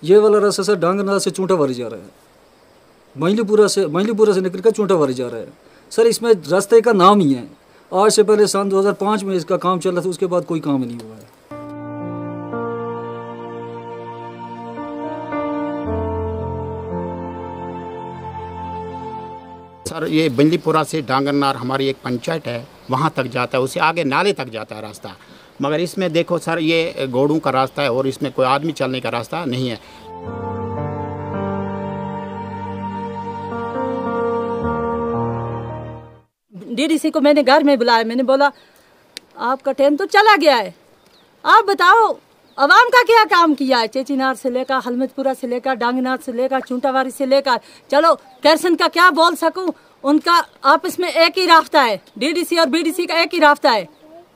ये वाला रास्ता सर डांगरनाथ से चूंटावारी जा रहा है, महिलीपुरा से निकल कर चूंटावारी जा रहा है सर। इसमें रास्ते का नाम ही है। आज से पहले सन 2005 में इसका काम चल रहा था, उसके बाद कोई काम ही नहीं हुआ है। सर ये बंदीपुरा से डांगरनार हमारी एक पंचायत है, वहाँ तक जाता है, उससे आगे नाले तक जाता है रास्ता। मगर इसमें देखो सर ये घोड़ों का रास्ता है और इसमें कोई आदमी चलने का रास्ता नहीं है। डीडीसी को मैंने घर में बुलाया, मैंने बोला आपका टाइम तो चला गया है, आप बताओ अवाम का क्या काम किया है। चेचीनार से लेकर हलमतपुरा से लेकर डांगरनाथ से लेकर चूंटावारी से लेकर, चलो कैरसन का क्या बोल सकूं, उनका आपस में एक ही रास्ता है, डीडीसी और बीडीसी का एक ही रास्ता है,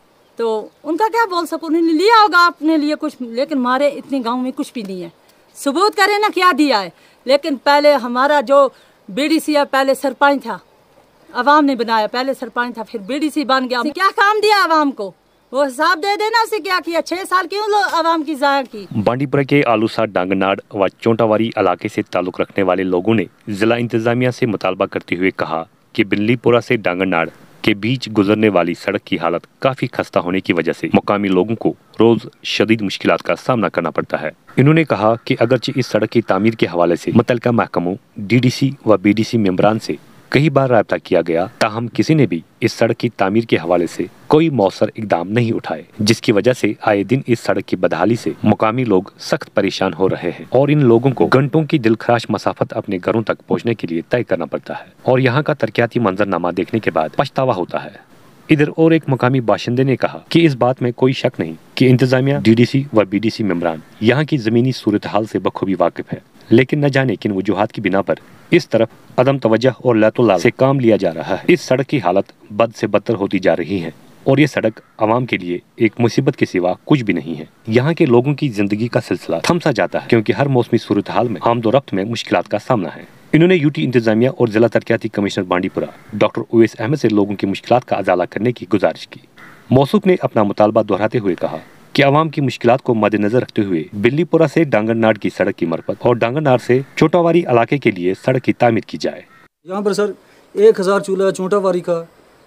तो उनका क्या बोल सकूं। उन्होंने लिया होगा अपने लिए कुछ, लेकिन हमारे इतने गाँव में कुछ भी नहीं है। सबूत करें ना क्या दिया है। लेकिन पहले हमारा जो बीडीसी है, पहले सरपंच था, अवाम ने बनाया, पहले सरपंच था फिर बीडीसी बन गया। क्या काम दिया अवाम को, वो हिसाब दे देना उसे क्या किया। 6 साल क्यों लो अवाम की जाया की। बांडीपुरा के आलूसा, डांगरनार व चोंटावारी इलाके से ताल्लुक रखने वाले लोगों ने जिला इंतजामिया से मुतालबा करते हुए कहा कि बिल्लीपुरा से डांगरनार के बीच गुजरने वाली सड़क की हालत काफी खस्ता होने की वजह से मुकामी लोगों को रोज शदीद मुश्किलात का सामना करना पड़ता है। इन्होंने कहा कि अगरचे इस सड़क की तामीर के हवाले से मुतल्लिका महकमों, डीडीसी व बीडीसी मेंबरान से कई बार राब्ता किया गया, ताहम किसी ने भी इस सड़क की तामीर के हवाले से कोई मौसर इकदाम नहीं उठाए, जिसकी वजह से आए दिन इस सड़क की बदहाली से मुकामी लोग सख्त परेशान हो रहे हैं और इन लोगों को घंटों की दिलखराश मसाफत अपने घरों तक पहुंचने के लिए तय करना पड़ता है और यहाँ का तरक्याती मंजरनामा देखने के बाद पछतावा होता है। इधर और एक मुकामी बाशिंदे ने कहा कि इस बात में कोई शक नहीं कि इंतजामिया, डीडीसी व बीडीसी मेंबरान यहाँ की जमीनी सूरत हाल से बखूबी वाकिफ है, लेकिन न जाने किन वजूहात की बिना पर इस तरफ अदम तवज्जो और लातोलाल से काम लिया जा रहा है। इस सड़क की हालत बद से बदतर होती जा रही है और ये सड़क आवाम के लिए एक मुसीबत के सिवा कुछ भी नहीं है। यहाँ के लोगों की जिंदगी का सिलसिला थम सा जाता है क्योंकि हर मौसमी सूरत हाल में आमदोरफ्त में मुश्किलात का सामना है। इन्होंने यूटी इंतजामिया और जिला तरक्याती कमिश्नर बांडीपुरा डॉक्टर उवैस अहमद से लोगों की मुश्किलात का अजाला करने की गुजारिश की। मौसूफ ने अपना मुतालबा दोहराते हुए कहा कि आवाम की मुश्किलात को मद्देनजर रखते हुए बिल्लीपुरा से डांगरनार की सड़क की मरम्मत और डांगरनार से चोंटावारी इलाके के लिए सड़क की तामीर की जाए। यहाँ पर सर 1000 चूल्हा है चोंटावारी का,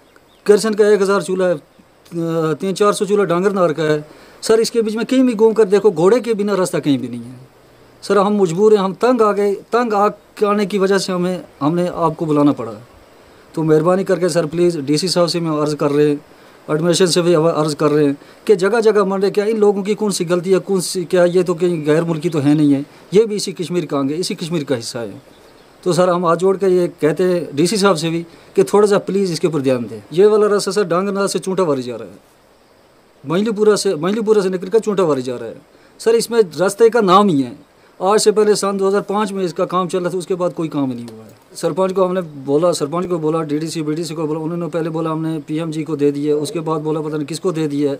करसन का 1000 चूल्हा है, 300-400 चूल्हा डांगरनार का है सर। इसके बीच में कहीं भी घूम कर देखो, घोड़े के बिना रास्ता कहीं भी नहीं है सर। हम मजबूर हैं, हम तंग आ गए, तंग आने की वजह से हमने आपको बुलाना पड़ा। तो मेहरबानी करके सर प्लीज़ डीसी साहब से मैं अर्ज़ कर रहे हैं, एडमिनिस्ट्रेशन से भी अर्ज़ कर रहे हैं कि जगह जगह मन रहे क्या इन लोगों की कौन सी गलती है, कौन सी क्या, ये तो कहीं गैर मुल्की तो है नहीं है, ये भी इसी कश्मीर का अंग है, इसी कश्मीर का हिस्सा है। तो सर हम हाथ जोड़ कर ये कहते हैं डीसी साहब से भी कि थोड़ा सा प्लीज़ इसके ऊपर ध्यान दें। ये वाला रास्ता सर डांगरनाथ से चूंटावारी जा रहा है, महिलीपुरा से निकल कर चूंटावारी जा रहा है सर। इसमें रास्ते का नाम ही है। आज से पहले सन 2005 में इसका काम चल रहा था, उसके बाद कोई काम ही नहीं हुआ है। सरपंच को हमने बोला, डीडीसी बीडीसी को बोला, उन्होंने पहले बोला हमने पीएमजी को दे दिए, उसके बाद बोला पता नहीं किसको दे दिए,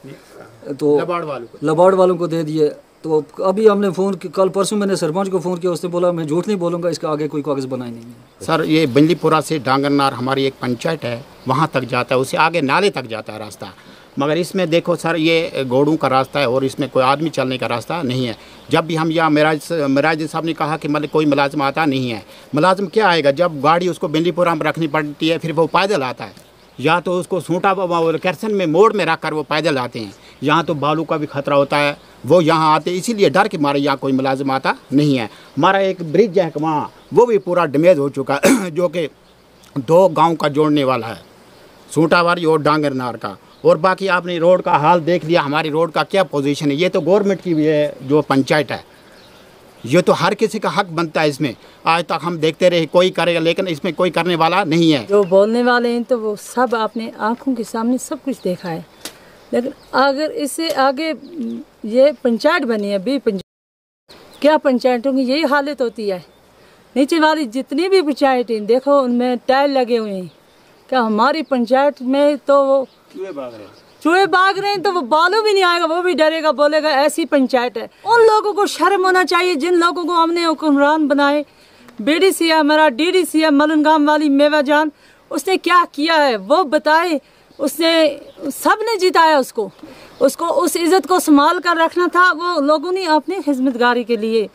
तो लबाड़ वालों को दे दिए। तो अभी हमने फ़ोन, कल परसों मैंने सरपंच को फ़ोन किया, उसने बोला मैं झूठ नहीं बोलूँगा, इसका आगे कोई कागज़ बनाए नहीं है। सर ये बंदीपुरा से डांगरनार हमारी एक पंचायत है, वहाँ तक जाता है, उससे आगे नाले तक जाता है रास्ता। मगर इसमें देखो सर ये घोड़ों का रास्ता है और इसमें कोई आदमी चलने का रास्ता नहीं है। जब भी हम यहाँ मेराज साहब ने कहा कि मतलब कोई मुलाजिम आता नहीं है। मुलाजिम क्या आएगा जब गाड़ी उसको बिल्लीपुरा में रखनी पड़ती है, फिर वो पैदल आता है, या तो उसको सूटा कैरसन में मोड़ में रख कर वो पैदल आते हैं। यहाँ तो बालू का भी खतरा होता है, वो यहाँ आते इसीलिए डर के मारे यहाँ कोई मुलाजिम आता नहीं है। हमारा एक ब्रिज है वहाँ, वो भी पूरा डैमेज हो चुका है जो कि 2 गाँव का जोड़ने वाला है, सूटावारी और डांगरनार का। और बाकी आपने रोड का हाल देख लिया, हमारी रोड का क्या पोजीशन है। ये तो गवर्नमेंट की भी है जो पंचायत है, ये तो हर किसी का हक बनता है। इसमें आज तक हम देखते रहे कोई करेगा, लेकिन इसमें कोई करने वाला नहीं है। जो बोलने वाले हैं तो वो सब अपने आँखों के सामने सब कुछ देखा है, लेकिन अगर इससे आगे ये पंचायत बनी है भी क्या पंचायतों की यही हालत होती है। नीचे वाली जितनी भी पंचायतें देखो उनमें टाइल लगे हुए हैं। क्या हमारी पंचायत में तो चूहे भाग रहे हैं, तो वो बालू भी नहीं आएगा, वो भी डरेगा, बोलेगा ऐसी पंचायत है। उन लोगों को शर्म होना चाहिए जिन लोगों को हमने हुक्मरान बनाए। बीडीसी है हमारा, डीडीसी है मलनगाम वाली मेवा जान, उसने क्या किया है वो बताए। उसने सब ने जिताया उसको उस इज्जत को संभाल कर रखना था। वो लोगों ने अपनी खिदमतगारी के लिए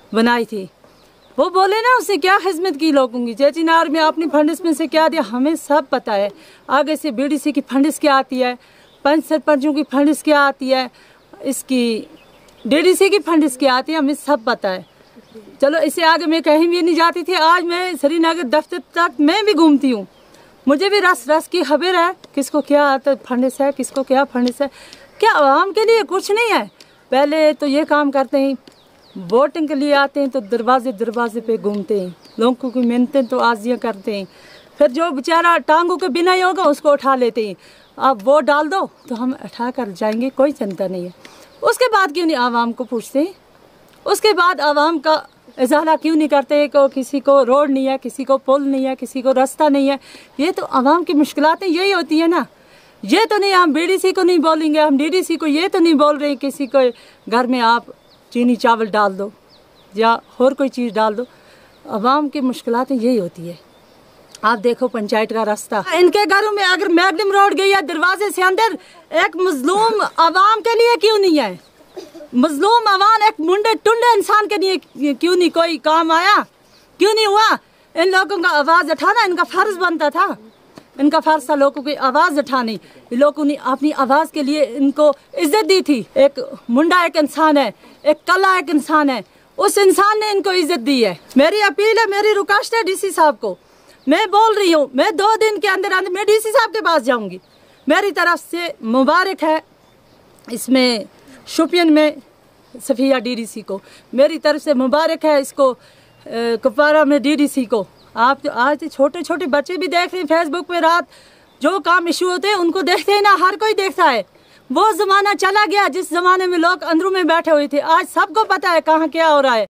बनाई थी। वो बोले ना उससे क्या खिदमत की लोगों की। चेचीनार में आपने फंड्स में से क्या दिया हमें सब पता है। आगे से बीडीसी की फंड्स क्या आती है, पंच सरपंचों की फंड्स क्या आती है, इसकी डीडीसी की फंड्स क्या आती है, हमें सब पता है। चलो इससे आगे मैं कहीं भी नहीं जाती थी। आज मैं श्रीनगर दफ्तर तक मैं भी घूमती हूँ, मुझे भी रस रस की खबर है किसको क्या आता फंड्स है, किसको क्या फंड्स है। क्या आवाम के लिए कुछ नहीं है। पहले तो ये काम करते हैं, वोटिंग के लिए आते हैं तो दरवाजे दरवाजे पे घूमते हैं, लोगों की मिन्नतें तो आजियाँ करते हैं, फिर जो बेचारा टांगों के बिना ही होगा उसको उठा लेते हैं। आप वोट डाल दो तो हम उठा कर जाएंगे, कोई चिंता नहीं है। उसके बाद क्यों नहीं आवाम को पूछते हैं, उसके बाद आवाम का इजाला क्यों नहीं करते कि किसी को रोड नहीं है, किसी को पुल नहीं है, किसी को रास्ता नहीं है। ये तो आवाम की मुश्किलातें यही होती है ना। ये तो नहीं हम बीडीसी को नहीं बोलेंगे, हम डीडीसी को ये तो नहीं बोल रहे किसी को घर में आप चीनी चावल डाल दो या और कोई चीज़ डाल दो। आवाम की मुश्किलातें यही होती है। आप देखो पंचायत का रास्ता, इनके घरों में अगर मैगडम रोड गई है दरवाजे से अंदर, एक मजलूम आवाम के लिए क्यों नहीं है? मजलूम आवाम एक मुंडे टुंडे इंसान के लिए क्यों नहीं कोई काम आया, क्यों नहीं हुआ? इन लोगों का आवाज़ उठाना इनका फ़र्ज बनता था, इनका फ़र्ज था लोगों की आवाज़ उठानी। लोगों ने अपनी आवाज़ के लिए इनको इज्जत दी थी। एक मुंडा एक इंसान है, एक कला एक इंसान है, उस इंसान ने इनको इज्जत दी है। मेरी अपील है, मेरी रिक्वेस्ट है डीसी साहब को, मैं बोल रही हूँ, मैं 2 दिन के अंदर अंदर मैं डीसी साहब के पास जाऊँगी। मेरी तरफ से मुबारक है इसमें शोपियन में सफिया डीडीसी को, मेरी तरफ से मुबारक है इसको कुपवारा में डीडीसी को। आप जो आज छोटे छोटे बच्चे भी देख रहे हैं फेसबुक पे, रात जो काम इशू होते हैं उनको देखते हैं ना, हर कोई देखता है। वो ज़माना चला गया जिस ज़माने में लोग अंदरों में बैठे हुए थे। आज सबको पता है कहाँ क्या हो रहा है।